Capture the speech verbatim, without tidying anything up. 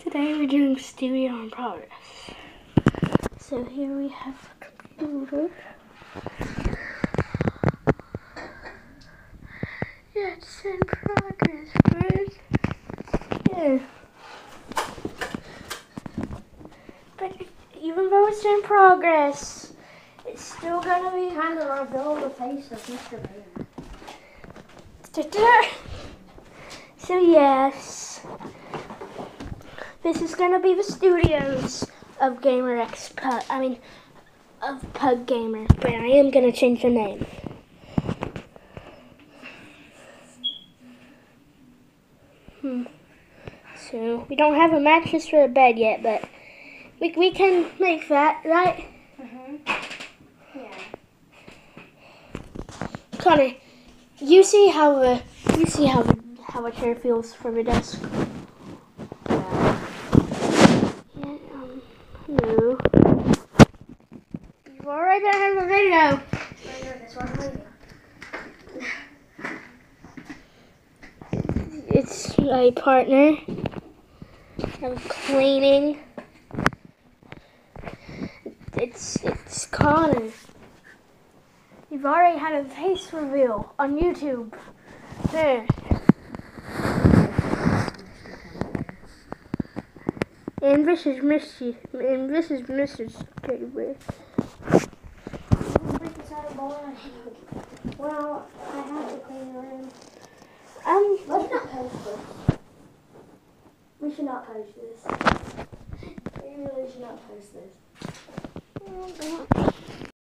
Today we're doing studio in progress. So here we have a computer. Yeah, it's in progress, first. Yeah. But even though it's in progress, it's still gonna be kind of reveal the face of Mister Bear. So yes, this is gonna be the studios of GamerX Pug. I mean, of Pug Gamer, but I am gonna change the name. Hmm. So we don't have a mattress for a bed yet, but we we can make that, right? Mhm. Yeah. Connor, you see how the you see how the, how a chair feels for the desk. Yeah. Yeah. Um. No. You've already been in the video. I know this one later. It's a partner of cleaning. It's it's Connor. You've already had a face reveal on YouTube. There. And this is Missy. And this is Missus Teddy Bear. Well, I have to clean the room. Um. Let's not post this. We should not post this. We really should not post this.